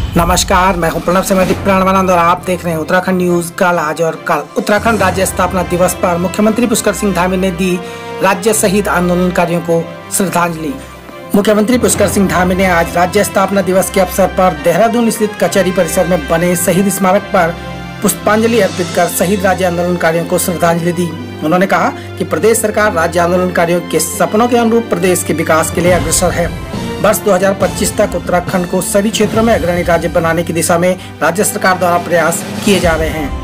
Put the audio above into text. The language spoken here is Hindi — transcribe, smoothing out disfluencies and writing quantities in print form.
नमस्कार, मैं हूं प्रणव सिंह प्राणवानंद और आप देख रहे हैं उत्तराखंड न्यूज। कल, आज और कल उत्तराखंड राज्य स्थापना दिवस पर मुख्यमंत्री पुष्कर सिंह धामी ने दी राज्य शहीद आंदोलनकारियों को श्रद्धांजलि। मुख्यमंत्री पुष्कर सिंह धामी ने आज राज्य स्थापना दिवस के अवसर पर देहरादून स्थित कचहरी परिसर में बने शहीद स्मारक पर पुष्पांजलि अर्पित कर शहीद राज्य आंदोलनकारियों को श्रद्धांजलि दी। उन्होंने कहा कि प्रदेश सरकार राज्य आंदोलनकारियों के सपनों के अनुरूप प्रदेश के विकास के लिए अग्रसर है। वर्ष 2025 तक उत्तराखंड को सभी क्षेत्रों में अग्रणी राज्य बनाने की दिशा में राज्य सरकार द्वारा प्रयास किए जा रहे हैं।